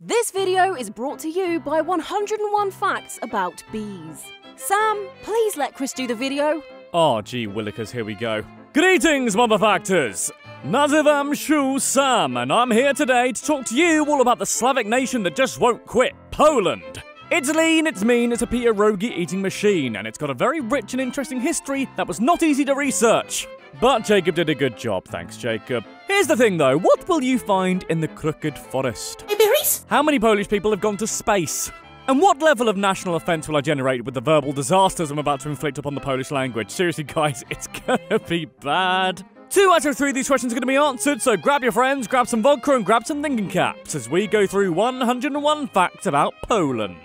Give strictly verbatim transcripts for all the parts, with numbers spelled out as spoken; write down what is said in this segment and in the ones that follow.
This video is brought to you by one hundred and one Facts About Bees. Sam, please let Chris do the video. Oh, gee willikers, here we go. Greetings, motherfactors! Nazywam Shu Sam, and I'm here today to talk to you all about the Slavic nation that just won't quit, Poland. It's lean, it's mean, it's a pierogi-eating machine, and it's got a very rich and interesting history that was not easy to research. But Jacob did a good job, thanks Jacob. Here's the thing though, what will you find in the Crooked Forest? Berries? How many Polish people have gone to space? And what level of national offence will I generate with the verbal disasters I'm about to inflict upon the Polish language? Seriously guys, it's gonna be bad. Two out of three of these questions are gonna be answered, so grab your friends, grab some vodka and grab some thinking caps as we go through one hundred and one facts about Poland.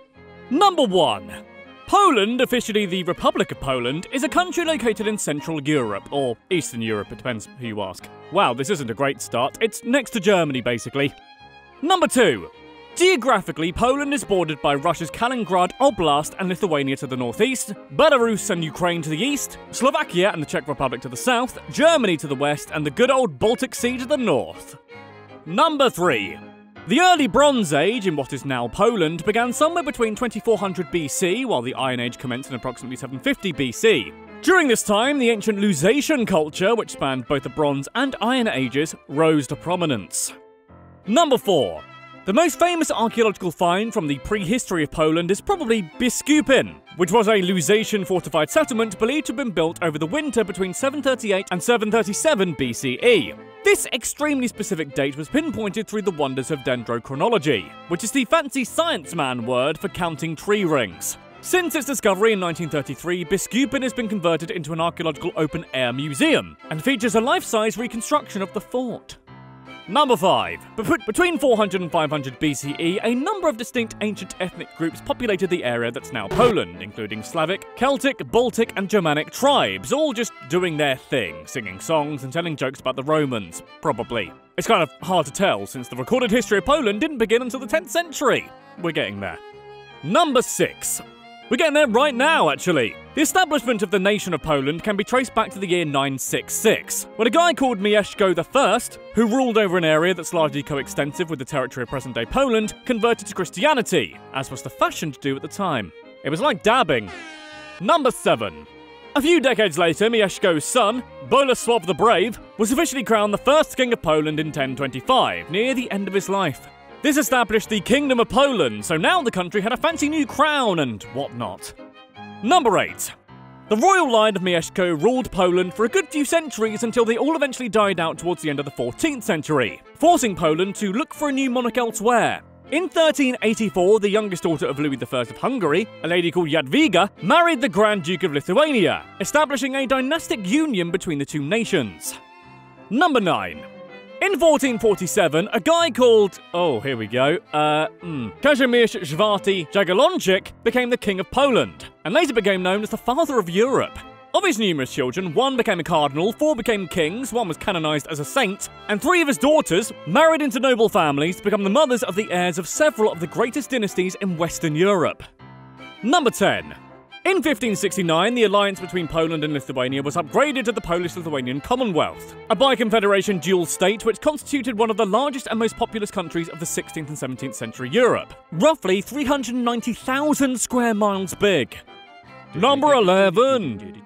Number one. Poland, officially the Republic of Poland, is a country located in Central Europe, or Eastern Europe, it depends who you ask. Wow, this isn't a great start. It's next to Germany, basically. Number two. Geographically, Poland is bordered by Russia's Kaliningrad Oblast and Lithuania to the northeast, Belarus and Ukraine to the east, Slovakia and the Czech Republic to the south, Germany to the west, and the good old Baltic Sea to the north. Number three. The early Bronze Age, in what is now Poland, began somewhere between twenty-four hundred B C, while the Iron Age commenced in approximately seven fifty B C. During this time, the ancient Lusatian culture, which spanned both the Bronze and Iron Ages, rose to prominence. Number four. The most famous archaeological find from the prehistory of Poland is probably Biskupin, which was a Lusatian fortified settlement believed to have been built over the winter between seven thirty-eight and seven thirty-seven B C E. This extremely specific date was pinpointed through the wonders of dendrochronology, which is the fancy science man word for counting tree rings. Since its discovery in nineteen thirty-three, Biskupin has been converted into an archaeological open-air museum, and features a life-size reconstruction of the fort. Number five. Between four hundred and five hundred B C E, a number of distinct ancient ethnic groups populated the area that's now Poland, including Slavic, Celtic, Baltic, and Germanic tribes, all just doing their thing, singing songs and telling jokes about the Romans, probably. It's kind of hard to tell, since the recorded history of Poland didn't begin until the tenth century. We're getting there. Number six. We're getting there right now, actually. The establishment of the nation of Poland can be traced back to the year nine sixty-six, when a guy called Mieszko the First, who ruled over an area that's largely coextensive with the territory of present-day Poland, converted to Christianity, as was the fashion to do at the time. It was like dabbing. Number seven. A few decades later, Mieszko's son, Bolesław the Brave, was officially crowned the first king of Poland in ten twenty-five, near the end of his life. This established the Kingdom of Poland, so now the country had a fancy new crown and whatnot. Number eight. The royal line of Mieszko ruled Poland for a good few centuries until they all eventually died out towards the end of the fourteenth century, forcing Poland to look for a new monarch elsewhere. In thirteen eighty-four, the youngest daughter of Louis the First of Hungary, a lady called Jadwiga, married the Grand Duke of Lithuania, establishing a dynastic union between the two nations. Number nine. In fourteen forty-seven, a guy called, oh, here we go, uh, mm, Kazimierz Czwarty Jagiellonczyk became the King of Poland, and later became known as the Father of Europe. Of his numerous children, one became a cardinal, four became kings, one was canonized as a saint, and three of his daughters married into noble families to become the mothers of the heirs of several of the greatest dynasties in Western Europe. Number ten. In fifteen sixty-nine, the alliance between Poland and Lithuania was upgraded to the Polish-Lithuanian Commonwealth, a bi-confederation dual state which constituted one of the largest and most populous countries of the sixteenth and seventeenth century Europe, roughly three hundred ninety thousand square miles big. Number eleven.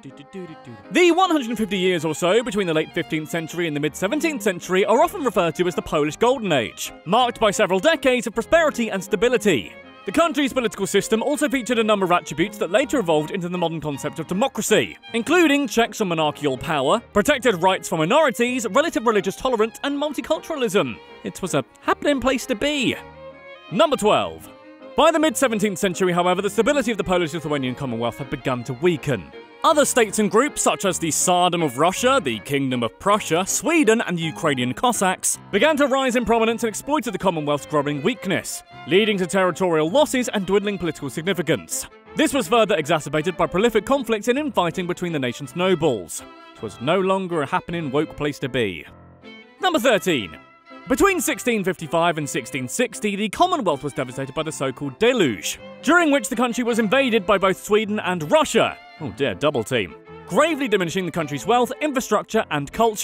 The one hundred fifty years or so between the late fifteenth century and the mid-seventeenth century are often referred to as the Polish Golden Age, marked by several decades of prosperity and stability. The country's political system also featured a number of attributes that later evolved into the modern concept of democracy, including checks on monarchical power, protected rights for minorities, relative religious tolerance, and multiculturalism. It was a happening place to be. Number twelve. By the mid-seventeenth century, however, the stability of the Polish-Lithuanian Commonwealth had begun to weaken. Other states and groups, such as the Tsardom of Russia, the Kingdom of Prussia, Sweden, and the Ukrainian Cossacks, began to rise in prominence and exploited the Commonwealth's growing weakness, leading to territorial losses and dwindling political significance. This was further exacerbated by prolific conflicts and infighting between the nation's nobles. It was no longer a happening woke place to be. Number thirteen. Between sixteen fifty-five and sixteen sixty, the Commonwealth was devastated by the so-called deluge, during which the country was invaded by both Sweden and Russia. Oh dear, double team. Gravely diminishing the country's wealth, infrastructure, and culture.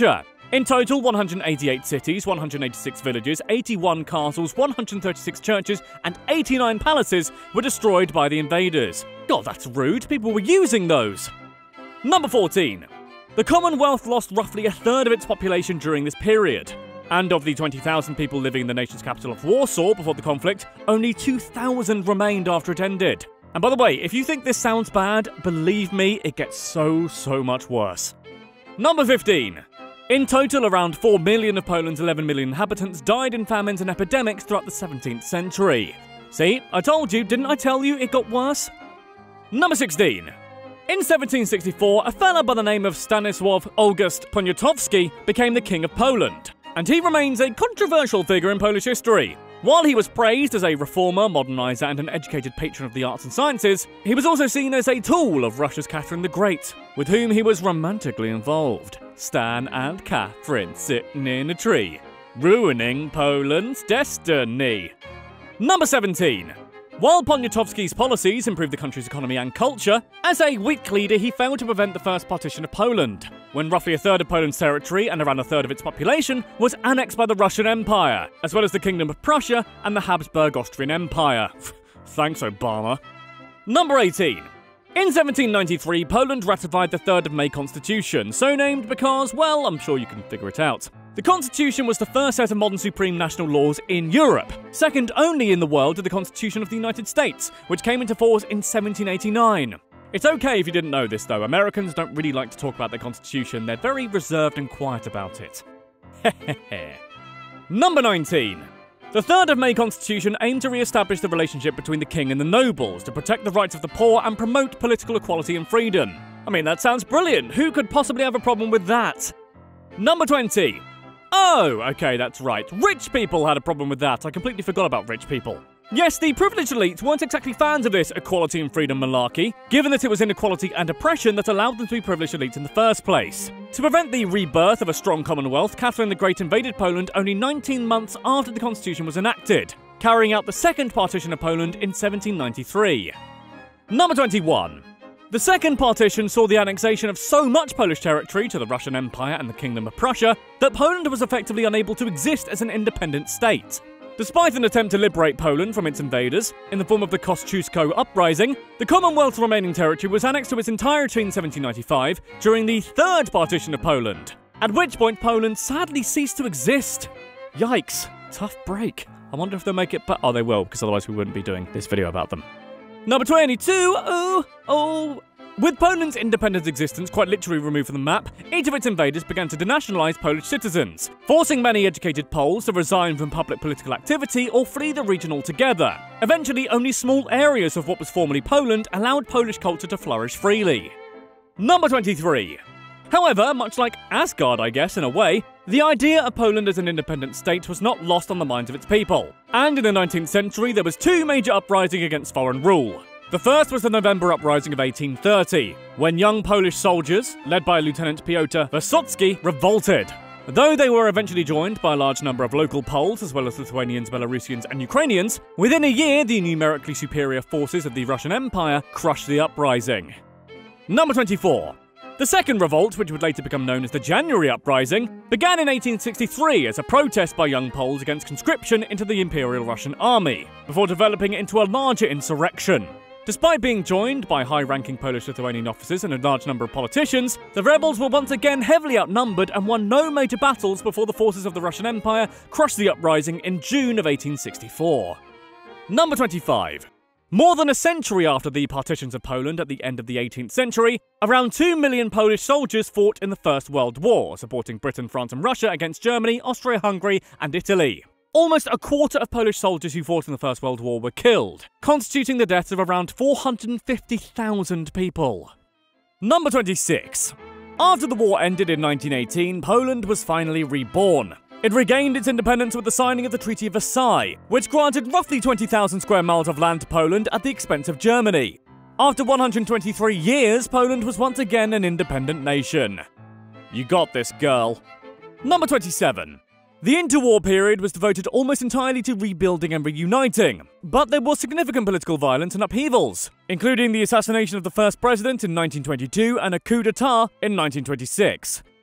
In total, one hundred eighty-eight cities, one hundred eighty-six villages, eighty-one castles, one hundred thirty-six churches, and eighty-nine palaces were destroyed by the invaders. God, that's rude. People were using those. Number fourteen. The Commonwealth lost roughly a third of its population during this period. And of the twenty thousand people living in the nation's capital of Warsaw before the conflict, only two thousand remained after it ended. And by the way, if you think this sounds bad, believe me, it gets so, so much worse. Number fifteen. In total, around four million of Poland's eleven million inhabitants died in famines and epidemics throughout the seventeenth century. See, I told you, didn't I tell you it got worse? Number sixteen. In seventeen sixty-four, a fella by the name of Stanisław August Poniatowski became the King of Poland, and he remains a controversial figure in Polish history. While he was praised as a reformer, modernizer, and an educated patron of the arts and sciences, he was also seen as a tool of Russia's Catherine the Great, with whom he was romantically involved. Stan and Catherine sitting in a tree, ruining Poland's destiny. Number seventeen. While Poniatowski's policies improved the country's economy and culture, as a weak leader he failed to prevent the first partition of Poland, when roughly a third of Poland's territory and around a third of its population was annexed by the Russian Empire, as well as the Kingdom of Prussia and the Habsburg Austrian Empire. Thanks, Obama. Number eighteen. In seventeen ninety-three, Poland ratified the third of May Constitution, so named because, well, I'm sure you can figure it out. The Constitution was the first set of modern supreme national laws in Europe, second only in the world to the Constitution of the United States, which came into force in seventeen eighty-nine. It's okay if you didn't know this, though. Americans don't really like to talk about their Constitution. They're very reserved and quiet about it. Hehehe. Number nineteen. The third of May Constitution aimed to re-establish the relationship between the king and the nobles, to protect the rights of the poor and promote political equality and freedom. I mean, that sounds brilliant. Who could possibly have a problem with that? Number twenty. Oh, okay, that's right. Rich people had a problem with that. I completely forgot about rich people. Yes, the privileged elite weren't exactly fans of this equality and freedom malarkey, given that it was inequality and oppression that allowed them to be privileged elites in the first place. To prevent the rebirth of a strong Commonwealth, Catherine the Great invaded Poland only nineteen months after the Constitution was enacted, carrying out the second partition of Poland in seventeen ninety-three. Number twenty-one. The second partition saw the annexation of so much Polish territory to the Russian Empire and the Kingdom of Prussia that Poland was effectively unable to exist as an independent state. Despite an attempt to liberate Poland from its invaders, in the form of the Kosciuszko Uprising, the Commonwealth's remaining territory was annexed to its entirety in seventeen ninety-five during the third partition of Poland, at which point Poland sadly ceased to exist. Yikes, tough break. I wonder if they'll make it but oh, they will, because otherwise we wouldn't be doing this video about them. Number twenty-two, oh, oh. With Poland's independent existence quite literally removed from the map, each of its invaders began to denationalize Polish citizens, forcing many educated Poles to resign from public political activity or flee the region altogether. Eventually, only small areas of what was formerly Poland allowed Polish culture to flourish freely. Number twenty-three. However, much like Asgard, I guess, in a way, the idea of Poland as an independent state was not lost on the minds of its people. And in the nineteenth century, there was two major uprisings against foreign rule. The first was the November Uprising of eighteen thirty, when young Polish soldiers, led by Lieutenant Piotr Wysocki, revolted. Though they were eventually joined by a large number of local Poles, as well as Lithuanians, Belarusians, and Ukrainians, within a year the numerically superior forces of the Russian Empire crushed the uprising. Number twenty-four. The second revolt, which would later become known as the January Uprising, began in eighteen sixty-three as a protest by young Poles against conscription into the Imperial Russian Army, before developing into a larger insurrection. Despite being joined by high-ranking Polish-Lithuanian officers and a large number of politicians, the rebels were once again heavily outnumbered and won no major battles before the forces of the Russian Empire crushed the uprising in June of eighteen sixty-four. Number twenty-five. More than a century after the partitions of Poland at the end of the eighteenth century, around two million Polish soldiers fought in the First World War, supporting Britain, France and Russia against Germany, Austria-Hungary and Italy. Almost a quarter of Polish soldiers who fought in the First World War were killed, constituting the deaths of around four hundred fifty thousand people. Number twenty-six. After the war ended in nineteen eighteen, Poland was finally reborn. It regained its independence with the signing of the Treaty of Versailles, which granted roughly twenty thousand square miles of land to Poland at the expense of Germany. After one hundred twenty-three years, Poland was once again an independent nation. You got this, girl. Number twenty-seven. The interwar period was devoted almost entirely to rebuilding and reuniting, but there was significant political violence and upheavals, including the assassination of the first president in nineteen twenty-two and a coup d'etat in nineteen twenty-six.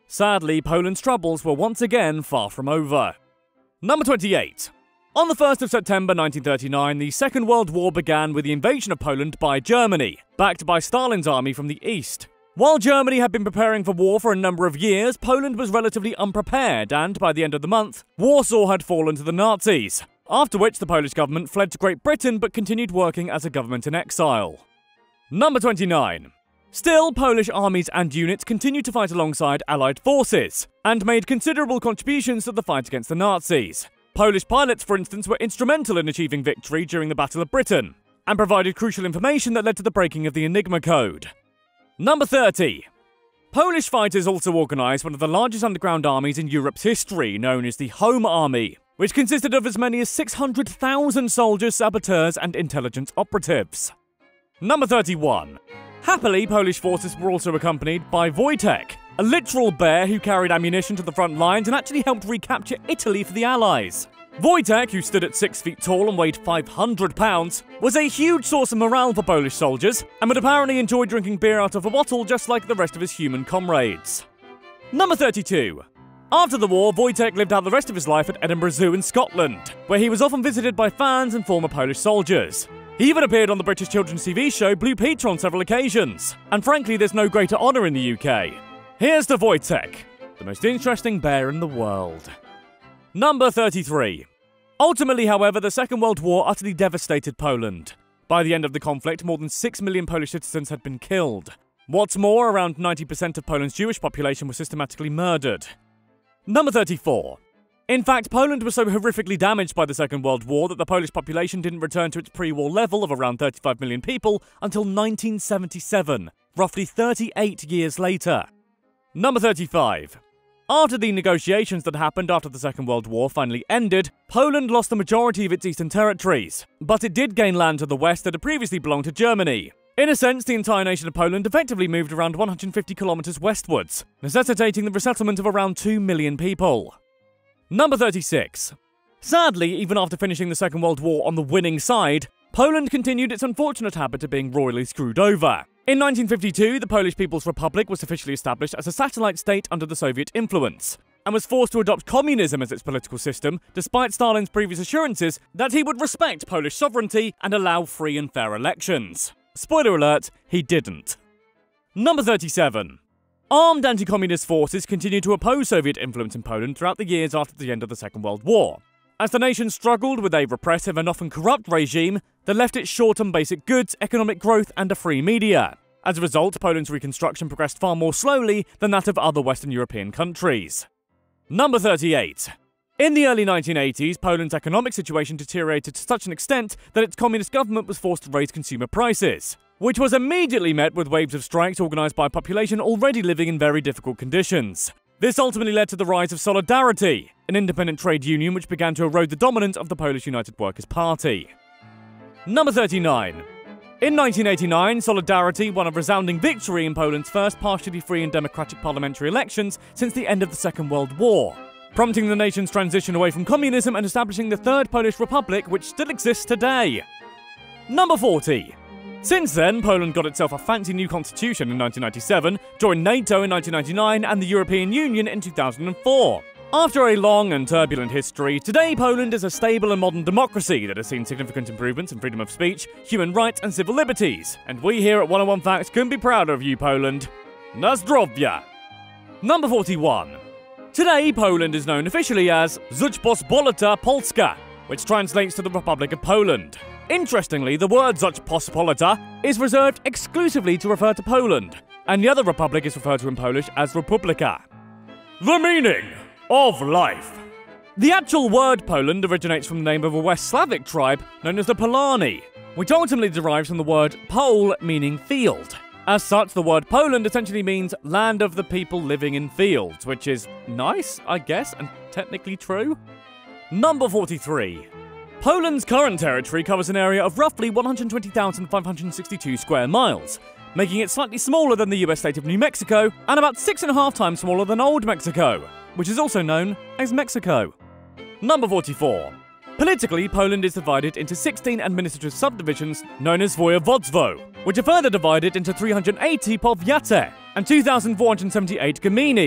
Sadly, Poland's troubles were once again far from over. Number twenty-eight. On the first of September nineteen thirty-nine, the Second World War began with the invasion of Poland by Germany, backed by Stalin's army from the east. While Germany had been preparing for war for a number of years, Poland was relatively unprepared, and by the end of the month, Warsaw had fallen to the Nazis, after which the Polish government fled to Great Britain but continued working as a government in exile. Number twenty-nine. Still, Polish armies and units continued to fight alongside Allied forces, and made considerable contributions to the fight against the Nazis. Polish pilots, for instance, were instrumental in achieving victory during the Battle of Britain, and provided crucial information that led to the breaking of the Enigma Code. Number thirty. Polish fighters also organised one of the largest underground armies in Europe's history, known as the Home Army, which consisted of as many as six hundred thousand soldiers, saboteurs, and intelligence operatives. Number thirty-one. Happily, Polish forces were also accompanied by Wojtek, a literal bear who carried ammunition to the front lines and actually helped recapture Italy for the Allies. Wojtek, who stood at six feet tall and weighed five hundred pounds, was a huge source of morale for Polish soldiers, and would apparently enjoy drinking beer out of a bottle just like the rest of his human comrades. Number thirty-two. After the war, Wojtek lived out the rest of his life at Edinburgh Zoo in Scotland, where he was often visited by fans and former Polish soldiers. He even appeared on the British children's T V show Blue Peter on several occasions, and frankly there's no greater honour in the U K. Here's to Wojtek, the most interesting bear in the world. Number thirty-three. Ultimately, however, the Second World War utterly devastated Poland. By the end of the conflict, more than six million Polish citizens had been killed. What's more, around ninety percent of Poland's Jewish population was systematically murdered. Number thirty-four. In fact, Poland was so horrifically damaged by the Second World War that the Polish population didn't return to its pre-war level of around thirty-five million people until nineteen seventy-seven, roughly thirty-eight years later. Number thirty-five. After the negotiations that happened after the Second World War finally ended, Poland lost the majority of its eastern territories, but it did gain land to the west that had previously belonged to Germany. In a sense, the entire nation of Poland effectively moved around one hundred fifty kilometers westwards, necessitating the resettlement of around two million people. Number thirty-six. Sadly, even after finishing the Second World War on the winning side, Poland continued its unfortunate habit of being royally screwed over. In nineteen fifty-two, the Polish People's Republic was officially established as a satellite state under the Soviet influence, and was forced to adopt communism as its political system, despite Stalin's previous assurances that he would respect Polish sovereignty and allow free and fair elections. Spoiler alert, he didn't. Number thirty-seven. Armed anti-communist forces continued to oppose Soviet influence in Poland throughout the years after the end of the Second World War. As the nation struggled with a repressive and often corrupt regime that left it short on basic goods, economic growth, and a free media. As a result, Poland's reconstruction progressed far more slowly than that of other Western European countries. Number thirty-eight. In the early nineteen eighties, Poland's economic situation deteriorated to such an extent that its communist government was forced to raise consumer prices, which was immediately met with waves of strikes organised by a population already living in very difficult conditions. This ultimately led to the rise of Solidarity, an independent trade union which began to erode the dominance of the Polish United Workers' Party. Number thirty-nine. In nineteen eighty-nine, Solidarity won a resounding victory in Poland's first partially free and democratic parliamentary elections since the end of the Second World War, prompting the nation's transition away from communism and establishing the Third Polish Republic, which still exists today. Number forty. Since then, Poland got itself a fancy new constitution in nineteen ninety-seven, joined NATO in nineteen ninety-nine, and the European Union in two thousand four. After a long and turbulent history, today Poland is a stable and modern democracy that has seen significant improvements in freedom of speech, human rights, and civil liberties. And we here at one oh one Facts couldn't be prouder of you, Poland. Na zdrowia! Number forty-one. Today, Poland is known officially as Rzeczpospolita Polska, which translates to the Republic of Poland. Interestingly, the word Rzeczpospolita is reserved exclusively to refer to Poland, and the other republic is referred to in Polish as Republika. The meaning of life. The actual word Poland originates from the name of a West Slavic tribe known as the Polani, which ultimately derives from the word Pol, meaning field. As such, the word Poland essentially means land of the people living in fields, which is nice, I guess, and technically true. Number forty-three. Poland's current territory covers an area of roughly one hundred twenty thousand five hundred sixty-two square miles, making it slightly smaller than the U S state of New Mexico, and about six and a half times smaller than Old Mexico, which is also known as Mexico. Number forty-four. Politically, Poland is divided into sixteen administrative subdivisions known as województwo, which are further divided into three hundred eighty powiaty and two thousand four hundred seventy-eight gminy.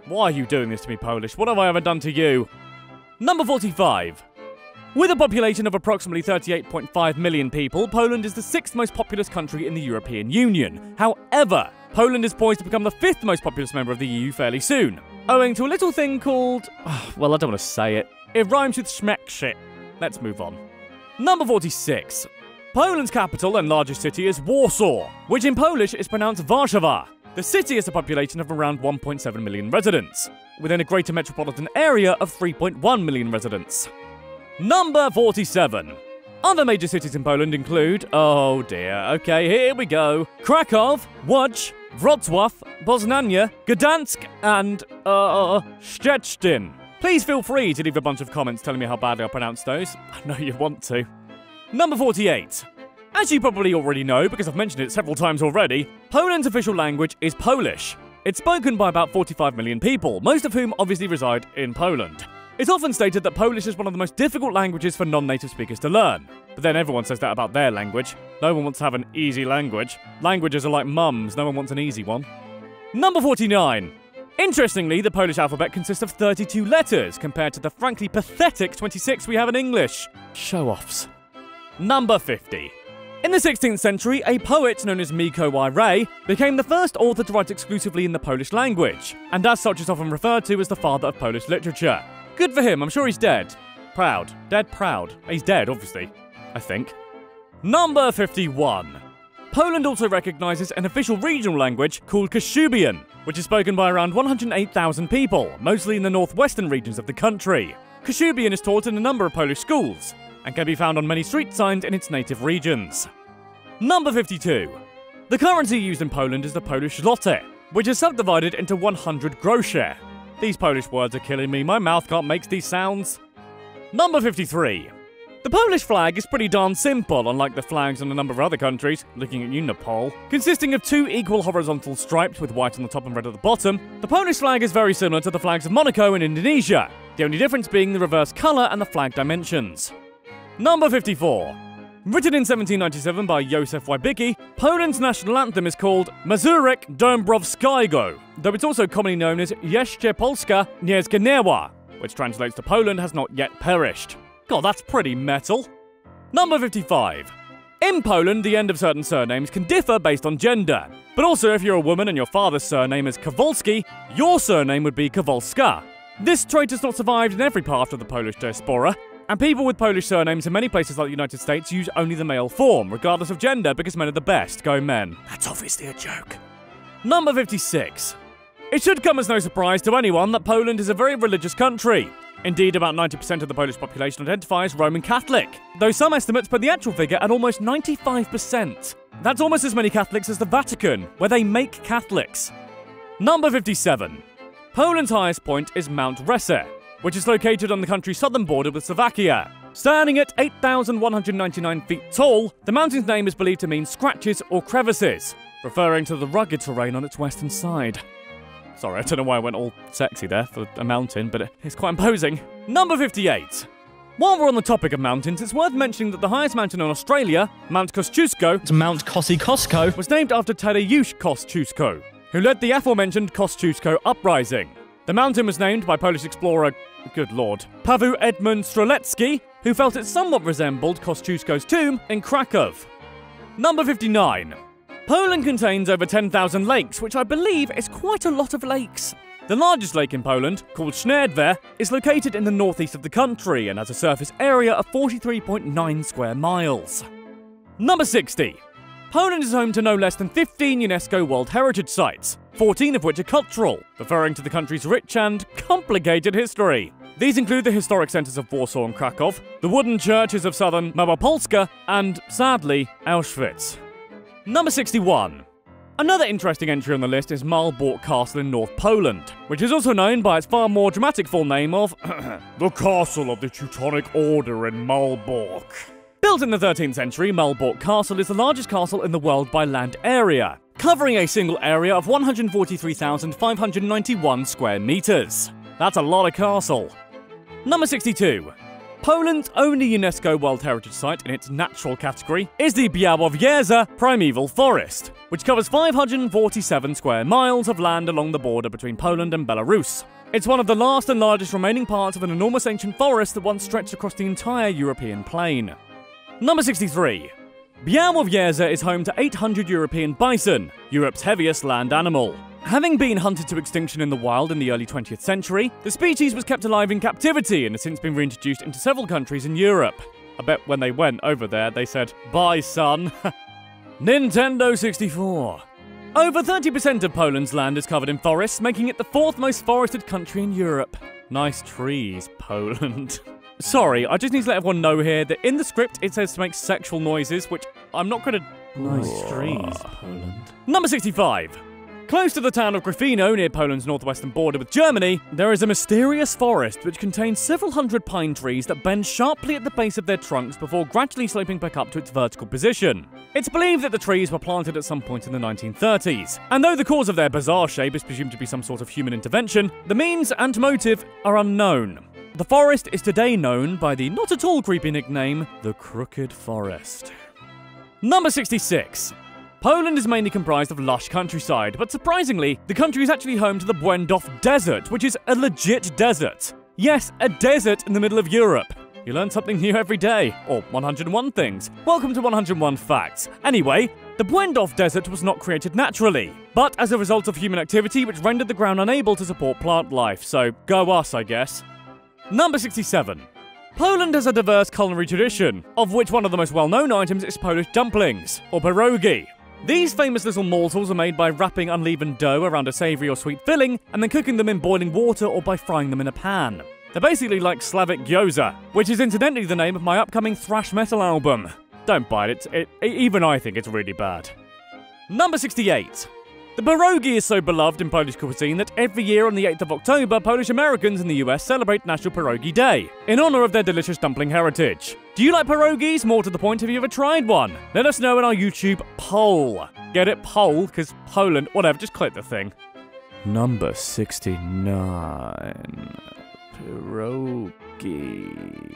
Why are you doing this to me, Polish? What have I ever done to you? Number forty-five. With a population of approximately thirty-eight point five million people, Poland is the sixth most populous country in the European Union. However, Poland is poised to become the fifth most populous member of the E U fairly soon, owing to a little thing called... well, I don't want to say it. It rhymes with schmeckshit. Let's move on. Number forty-six. Poland's capital and largest city is Warsaw, which in Polish is pronounced Warszawa. The city has a population of around one point seven million residents, within a greater metropolitan area of three point one million residents. Number forty-seven. Other major cities in Poland include, oh dear, okay, here we go, Krakow, Łódź, Wrocław, Poznania, Gdansk, and, uh, Szczecin. Please feel free to leave a bunch of comments telling me how badly I pronounced those. I know you want to. Number forty-eight. As you probably already know, because I've mentioned it several times already, Poland's official language is Polish. It's spoken by about forty-five million people, most of whom obviously reside in Poland. It's often stated that Polish is one of the most difficult languages for non-native speakers to learn. But then everyone says that about their language. No one wants to have an easy language. Languages are like mums, no one wants an easy one. Number forty-nine. Interestingly, the Polish alphabet consists of thirty-two letters, compared to the frankly pathetic twenty-six we have in English. Show-offs. Number fifty. In the sixteenth century, a poet known as Mikołaj Ray became the first author to write exclusively in the Polish language, and as such is often referred to as the father of Polish literature. Good for him, I'm sure he's dead. Proud. Dead proud. He's dead, obviously. I think. Number fifty-one. Poland also recognises an official regional language called Kashubian, which is spoken by around one hundred eight thousand people, mostly in the northwestern regions of the country. Kashubian is taught in a number of Polish schools, and can be found on many street signs in its native regions. Number fifty-two. The currency used in Poland is the Polish zloty, which is subdivided into one hundred groszy. These Polish words are killing me, my mouth can't make these sounds. Number fifty-three. The Polish flag is pretty darn simple, unlike the flags in a number of other countries, looking at you, Nepal. Consisting of two equal horizontal stripes with white on the top and red at the bottom, the Polish flag is very similar to the flags of Monaco and Indonesia, the only difference being the reverse colour and the flag dimensions. Number fifty-four. Written in seventeen ninety-seven by Józef Wybicki, Poland's national anthem is called Mazurek Dąbrowskiego, though it's also commonly known as Jeszcze Polska nie zginęła, which translates to Poland has not yet perished. God, that's pretty metal. Number fifty-five. In Poland, the end of certain surnames can differ based on gender, but also if you're a woman and your father's surname is Kowalski, your surname would be Kowalska. This trait has not survived in every part of the Polish diaspora, and people with Polish surnames in many places like the United States use only the male form, regardless of gender, because men are the best. Go men. That's obviously a joke. Number fifty-six. It should come as no surprise to anyone that Poland is a very religious country. Indeed, about ninety percent of the Polish population identify as Roman Catholic, though some estimates put the actual figure at almost ninety-five percent. That's almost as many Catholics as the Vatican, where they make Catholics. Number fifty-seven. Poland's highest point is Mount Resse, which is located on the country's southern border with Slovakia. Standing at eight thousand one hundred ninety-nine feet tall, the mountain's name is believed to mean scratches or crevices, referring to the rugged terrain on its western side. Sorry, I don't know why I went all sexy there for a mountain, but it's quite imposing. Number fifty-eight. While we're on the topic of mountains, it's worth mentioning that the highest mountain in Australia, Mount Kosciuszko, It's Mount Kosciuszko, was named after Tadeusz Kosciuszko, who led the aforementioned Kosciuszko uprising. The mountain was named by Polish explorer, good lord, Paweł Edmund Strzelecki, who felt it somewhat resembled Kosciuszko's tomb in Krakow. Number fifty-nine. Poland contains over ten thousand lakes, which I believe is quite a lot of lakes. The largest lake in Poland, called Śniadwa, is located in the northeast of the country and has a surface area of forty-three point nine square miles. Number sixty. Poland is home to no less than fifteen UNESCO World Heritage Sites, fourteen of which are cultural, referring to the country's rich and complicated history. These include the historic centres of Warsaw and Krakow, the wooden churches of southern Małopolska, and, sadly, Auschwitz. Number sixty-one. Another interesting entry on the list is Malbork Castle in North Poland, which is also known by its far more dramatic full name of the Castle of the Teutonic Order in Malbork. Built in the thirteenth century, Malbork Castle is the largest castle in the world by land area, covering a single area of one hundred forty-three thousand five hundred ninety-one square meters. That's a lot of castle. Number sixty-two. Poland's only UNESCO World Heritage Site in its natural category is the Białowieża Primeval Forest, which covers five hundred forty-seven square miles of land along the border between Poland and Belarus. It's one of the last and largest remaining parts of an enormous ancient forest that once stretched across the entire European plain. Number sixty-three. Białowieża is home to eight hundred European bison, Europe's heaviest land animal. Having been hunted to extinction in the wild in the early twentieth century, the species was kept alive in captivity and has since been reintroduced into several countries in Europe. I bet when they went over there, they said, "Bye, son." Nintendo sixty-four. Over thirty percent of Poland's land is covered in forests, making it the fourth most forested country in Europe. Nice trees, Poland. Sorry, I just need to let everyone know here that in the script it says to make sexual noises, which I'm not gonna... Nice trees, Poland. Number sixty-five. Close to the town of Gryfino, near Poland's northwestern border with Germany, there is a mysterious forest which contains several hundred pine trees that bend sharply at the base of their trunks before gradually sloping back up to its vertical position. It's believed that the trees were planted at some point in the nineteen thirties, and though the cause of their bizarre shape is presumed to be some sort of human intervention, the means and motive are unknown. The forest is today known by the not at all creepy nickname, the Crooked Forest. Number sixty-six. Poland is mainly comprised of lush countryside, but surprisingly, the country is actually home to the Błędów Desert, which is a legit desert. Yes, a desert in the middle of Europe. You learn something new every day, or one hundred and one things. Welcome to one hundred and one Facts. Anyway, the Błędów Desert was not created naturally, but as a result of human activity which rendered the ground unable to support plant life, so go us, I guess. Number sixty-seven. Poland has a diverse culinary tradition, of which one of the most well-known items is Polish dumplings, or pierogi. These famous little morsels are made by wrapping unleavened dough around a savoury or sweet filling, and then cooking them in boiling water or by frying them in a pan. They're basically like Slavic gyoza, which is incidentally the name of my upcoming thrash metal album. Don't buy it, it, it even I think it's really bad. Number sixty-eight. The pierogi is so beloved in Polish cuisine that every year on the eighth of October, Polish Americans in the U S celebrate National Pierogi Day, in honour of their delicious dumpling heritage. Do you like pierogis? More to the point, have you ever tried one? Let us know in our YouTube poll. Get it? Poll? Because Poland, whatever, just click the thing. Number sixty-nine. Pierogi.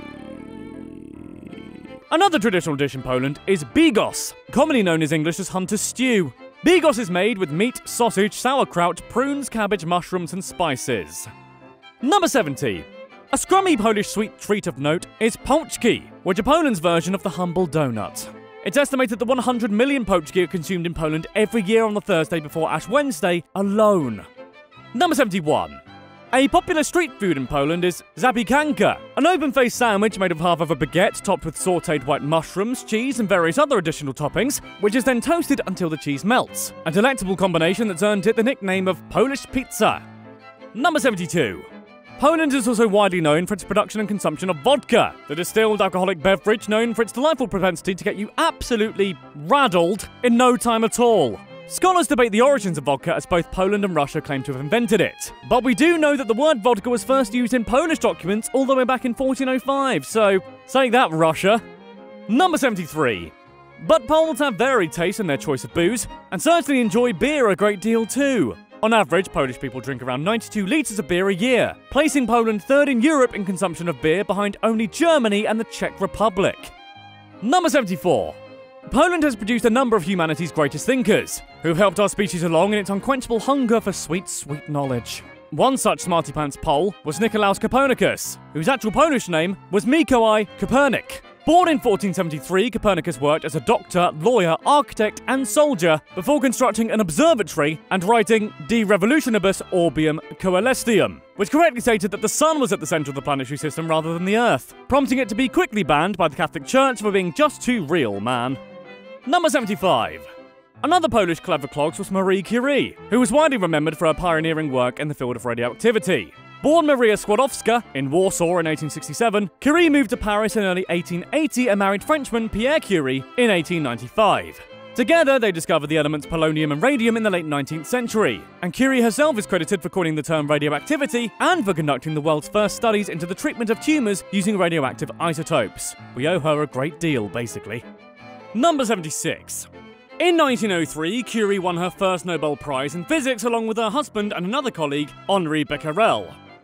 Another traditional dish in Poland is bigos, commonly known in English as hunter's stew. Bigos is made with meat, sausage, sauerkraut, prunes, cabbage, mushrooms, and spices. Number seventy. A scrummy Polish sweet treat of note is pączki, which are Poland's version of the humble donut. It's estimated that one hundred million pączki are consumed in Poland every year on the Thursday before Ash Wednesday alone. Number seventy-one. A popular street food in Poland is zapiekanka, an open-faced sandwich made of half of a baguette topped with sautéed white mushrooms, cheese, and various other additional toppings, which is then toasted until the cheese melts. A delectable combination that's earned it the nickname of Polish pizza. Number seventy-two. Poland is also widely known for its production and consumption of vodka, the distilled alcoholic beverage known for its delightful propensity to get you absolutely raddled in no time at all. Scholars debate the origins of vodka as both Poland and Russia claim to have invented it. But we do know that the word vodka was first used in Polish documents all the way back in fourteen oh five, so saying that, Russia. Number seventy-three. But Poles have varied taste in their choice of booze, and certainly enjoy beer a great deal too. On average, Polish people drink around ninety-two litres of beer a year, placing Poland third in Europe in consumption of beer behind only Germany and the Czech Republic. Number seventy-four. Poland has produced a number of humanity's greatest thinkers, who've helped our species along in its unquenchable hunger for sweet, sweet knowledge. One such smarty-pants Pole was Nicolaus Copernicus, whose actual Polish name was Mikołaj Kopernik. Born in fourteen seventy-three, Copernicus worked as a doctor, lawyer, architect, and soldier before constructing an observatory and writing De Revolutionibus Orbium Coelestium, which correctly stated that the sun was at the centre of the planetary system rather than the Earth, prompting it to be quickly banned by the Catholic Church for being just too real, man. Number seventy-five. Another Polish clever clogs was Marie Curie, who was widely remembered for her pioneering work in the field of radioactivity. Born Maria Skłodowska in Warsaw in eighteen sixty-seven, Curie moved to Paris in early eighteen eighty and married Frenchman Pierre Curie in eighteen ninety-five. Together, they discovered the elements polonium and radium in the late nineteenth century, and Curie herself is credited for coining the term radioactivity and for conducting the world's first studies into the treatment of tumours using radioactive isotopes. We owe her a great deal, basically. Number seventy-six. In nineteen oh three, Curie won her first Nobel Prize in Physics along with her husband and another colleague, Henri Becquerel.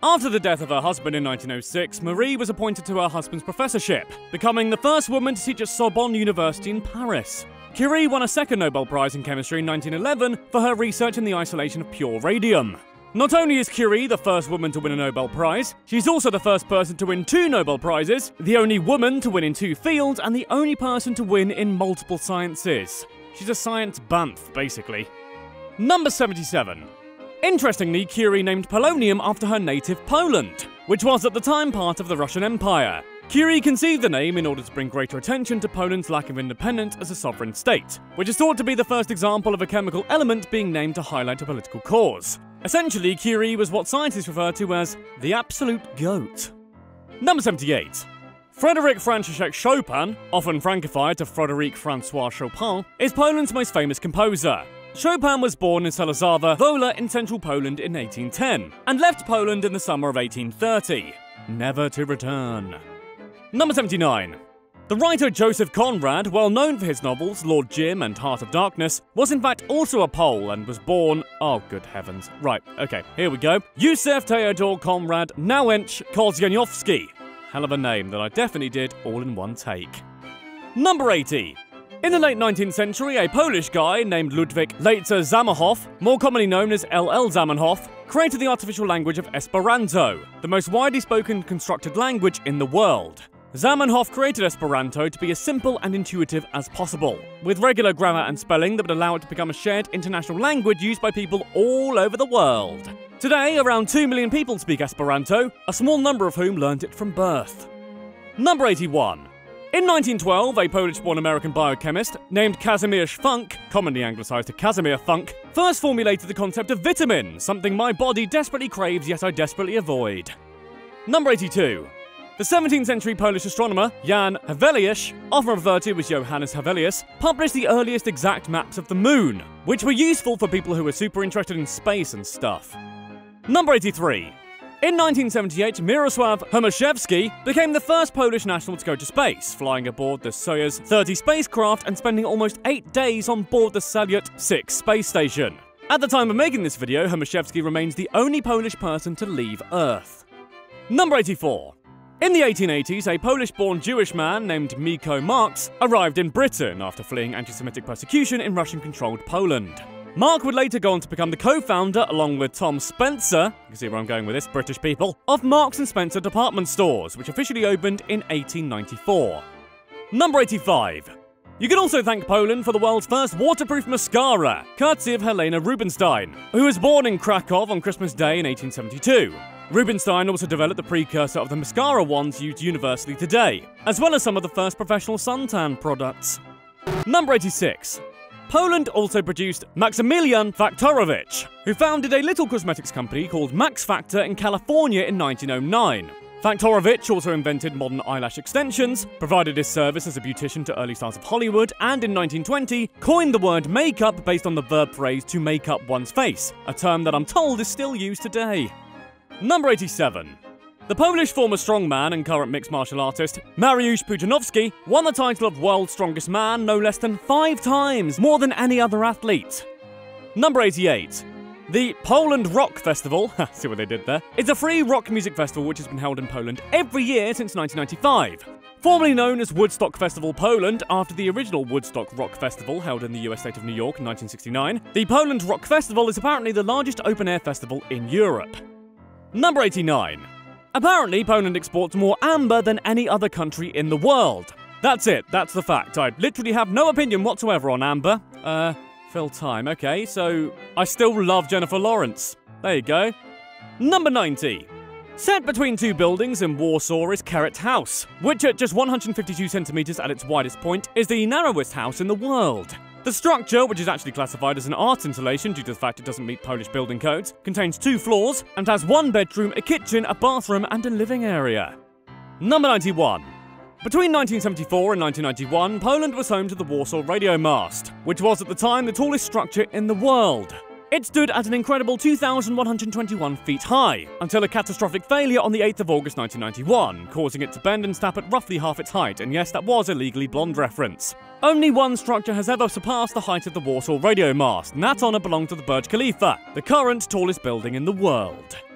After the death of her husband in nineteen oh six, Marie was appointed to her husband's professorship, becoming the first woman to teach at Sorbonne University in Paris. Curie won a second Nobel Prize in Chemistry in nineteen eleven for her research in the isolation of pure radium. Not only is Curie the first woman to win a Nobel Prize, she's also the first person to win two Nobel Prizes, the only woman to win in two fields, and the only person to win in multiple sciences. She's a science bantha, basically. Number seventy-seven. Interestingly, Curie named polonium after her native Poland, which was at the time part of the Russian Empire. Curie conceived the name in order to bring greater attention to Poland's lack of independence as a sovereign state, which is thought to be the first example of a chemical element being named to highlight a political cause. Essentially, Curie was what scientists refer to as the absolute goat. Number seventy-eight. Frédéric Franciszek Chopin, often frankified to Frédéric François Chopin, is Poland's most famous composer. Chopin was born in Selazawa Wola in central Poland in eighteen ten, and left Poland in the summer of eighteen thirty, never to return. Number seventy-nine. The writer Joseph Conrad, well known for his novels Lord Jim and Heart of Darkness, was in fact also a Pole and was born... Oh, good heavens. Right, okay, here we go. Józef Theodor Konrad Nauench Kozieniowski. Hell of a name that I definitely did all in one take. Number eighty. In the late nineteenth century, a Polish guy named Ludwik Lejtzer Zamenhof, more commonly known as L L Zamenhof, created the artificial language of Esperanto, the most widely spoken constructed language in the world. Zamenhof created Esperanto to be as simple and intuitive as possible, with regular grammar and spelling that would allow it to become a shared international language used by people all over the world. Today, around two million people speak Esperanto, a small number of whom learned it from birth. Number eighty-one. In nineteen twelve, a Polish-born American biochemist named Casimir Szfunk, commonly anglicised to Casimir Funk, first formulated the concept of vitamin, something my body desperately craves yet I desperately avoid. Number eighty-two. The seventeenth century Polish astronomer Jan Hevelius, often referred to as Johannes Hevelius, published the earliest exact maps of the moon, which were useful for people who were super interested in space and stuff. Number eighty-three. In nineteen seventy-eight, Mirosław Hermaszewski became the first Polish national to go to space, flying aboard the Soyuz thirty spacecraft and spending almost eight days on board the Salyut six space station. At the time of making this video, Hermaszewski remains the only Polish person to leave Earth. Number eighty-four. In the eighteen eighties, a Polish-born Jewish man named Miko Marks arrived in Britain after fleeing anti-Semitic persecution in Russian-controlled Poland. Mark would later go on to become the co-founder, along with Tom Spencer, you can see where I'm going with this, British people, of Marks and Spencer department stores, which officially opened in eighteen ninety-four. Number eighty-five. You can also thank Poland for the world's first waterproof mascara, courtesy of Helena Rubinstein, who was born in Krakow on Christmas Day in eighteen seventy-two. Rubinstein also developed the precursor of the mascara wands used universally today, as well as some of the first professional suntan products. Number eighty-six. Poland also produced Maksymilian Faktorowicz, who founded a little cosmetics company called Max Factor in California in nineteen oh nine. Faktorowicz also invented modern eyelash extensions, provided his service as a beautician to early stars of Hollywood, and in nineteen twenty, coined the word makeup based on the verb phrase to make up one's face, a term that I'm told is still used today. Number eighty-seven. The Polish former strongman and current mixed martial artist, Mariusz Pudzianowski, won the title of World's Strongest Man no less than five times, more than any other athlete. Number eighty-eight. The Poland Rock Festival, see what they did there, is a free rock music festival which has been held in Poland every year since nineteen ninety-five. Formerly known as Woodstock Festival Poland after the original Woodstock Rock Festival held in the U S state of New York in nineteen sixty-nine, the Poland Rock Festival is apparently the largest open-air festival in Europe. Number eighty-nine. Apparently, Poland exports more amber than any other country in the world. That's it, that's the fact. I literally have no opinion whatsoever on amber. Uh, fill time, okay, so I still love Jennifer Lawrence. There you go. Number ninety. Set between two buildings in Warsaw is Kerrat House, which at just one hundred fifty-two centimeters at its widest point is the narrowest house in the world. The structure, which is actually classified as an art installation due to the fact it doesn't meet Polish building codes, contains two floors and has one bedroom, a kitchen, a bathroom and a living area. Number ninety-one. Between nineteen seventy-four and nineteen ninety-one, Poland was home to the Warsaw Radio Mast, which was at the time the tallest structure in the world. It stood at an incredible two thousand one hundred twenty-one feet high, until a catastrophic failure on the eighth of August nineteen ninety-one, causing it to bend and snap at roughly half its height, and yes, that was a Legally Blonde reference. Only one structure has ever surpassed the height of the Warsaw Radio Mast, and that honour belonged to the Burj Khalifa, the current tallest building in the world.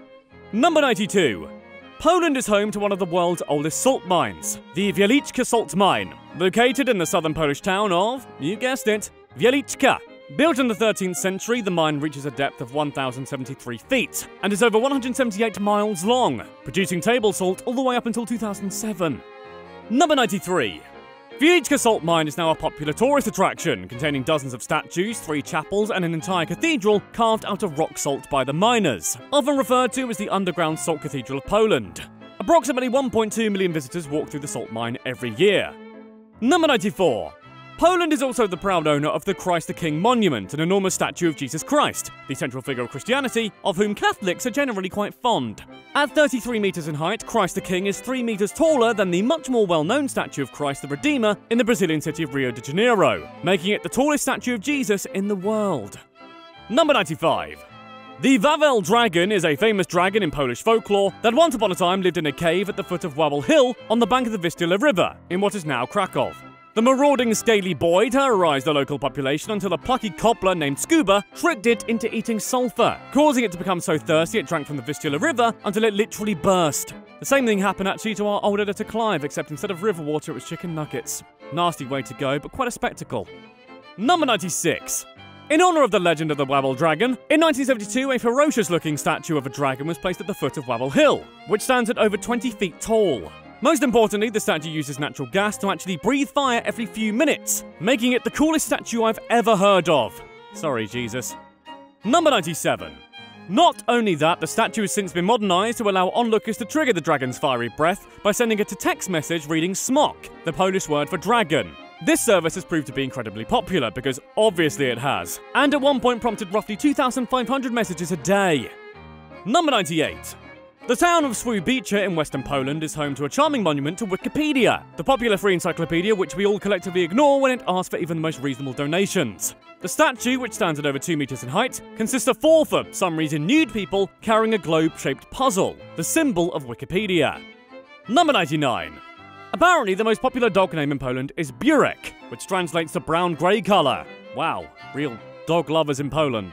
Number ninety-two. Poland is home to one of the world's oldest salt mines, the Wieliczka salt mine, located in the southern Polish town of, you guessed it, Wieliczka. Built in the thirteenth century, the mine reaches a depth of one thousand seventy-three feet and is over one hundred seventy-eight miles long, producing table salt all the way up until two thousand seven. Number ninety-three. Wieliczka salt mine is now a popular tourist attraction, containing dozens of statues, three chapels, and an entire cathedral carved out of rock salt by the miners, often referred to as the underground salt cathedral of Poland. Approximately one point two million visitors walk through the salt mine every year. Number ninety-four. Poland is also the proud owner of the Christ the King monument, an enormous statue of Jesus Christ, the central figure of Christianity, of whom Catholics are generally quite fond. At thirty-three metres in height, Christ the King is three metres taller than the much more well-known statue of Christ the Redeemer in the Brazilian city of Rio de Janeiro, making it the tallest statue of Jesus in the world. Number ninety-five. The Wawel dragon is a famous dragon in Polish folklore that once upon a time lived in a cave at the foot of Wawel Hill on the bank of the Vistula River, in what is now Krakow. The marauding scaly boy terrorized the local population until a plucky cobbler named Scuba tricked it into eating sulfur, causing it to become so thirsty it drank from the Vistula River until it literally burst. The same thing happened actually to our old editor Clive, except instead of river water it was chicken nuggets. Nasty way to go, but quite a spectacle. Number ninety-six. In honour of the legend of the Wawel dragon, in nineteen seventy-two a ferocious-looking statue of a dragon was placed at the foot of Wawel Hill, which stands at over twenty feet tall. Most importantly, the statue uses natural gas to actually breathe fire every few minutes, making it the coolest statue I've ever heard of. Sorry, Jesus. Number ninety-seven. Not only that, the statue has since been modernised to allow onlookers to trigger the dragon's fiery breath by sending it a text message reading smok, the Polish word for dragon. This service has proved to be incredibly popular, because obviously it has, and at one point prompted roughly two thousand five hundred messages a day. Number ninety-eight. The town of Swójbice in western Poland is home to a charming monument to Wikipedia, the popular free encyclopedia which we all collectively ignore when it asks for even the most reasonable donations. The statue, which stands at over two metres in height, consists of four, for some reason, nude people carrying a globe-shaped puzzle, the symbol of Wikipedia. Number ninety-nine. Apparently, the most popular dog name in Poland is Burek, which translates to brown-grey colour. Wow, real dog lovers in Poland.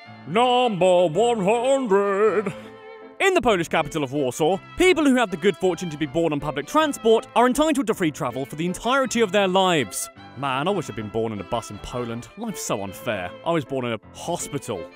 Number one hundred. In the Polish capital of Warsaw, people who have the good fortune to be born on public transport are entitled to free travel for the entirety of their lives. Man, I wish I'd been born in a bus in Poland. Life's so unfair. I was born in a hospital.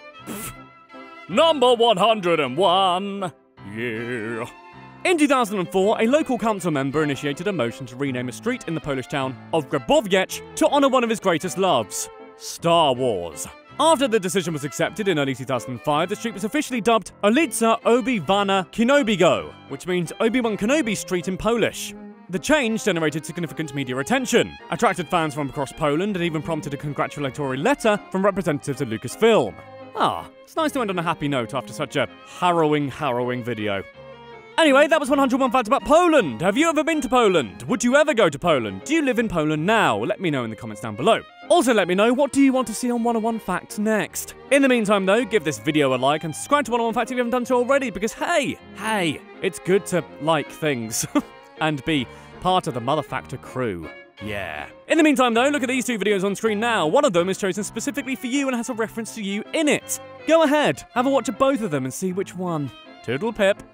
Number one hundred and one. Yeah. In two thousand four, a local council member initiated a motion to rename a street in the Polish town of Grabowiec to honour one of his greatest loves, Star Wars. After the decision was accepted in early two thousand five, the street was officially dubbed Ulica Obi-Wana Kenobiego, which means Obi-Wan Kenobi Street in Polish. The change generated significant media attention, attracted fans from across Poland, and even prompted a congratulatory letter from representatives of Lucasfilm. Ah, it's nice to end on a happy note after such a harrowing, harrowing video. Anyway, that was one hundred one Facts About Poland. Have you ever been to Poland? Would you ever go to Poland? Do you live in Poland now? Let me know in the comments down below. Also, let me know, what do you want to see on one oh one Facts next? In the meantime, though, give this video a like and subscribe to one oh one Facts if you haven't done so already, because hey, hey, it's good to like things and be part of the Motherfactor crew. Yeah. In the meantime, though, look at these two videos on screen now. One of them is chosen specifically for you and has a reference to you in it. Go ahead, have a watch of both of them and see which one. Toodle pip.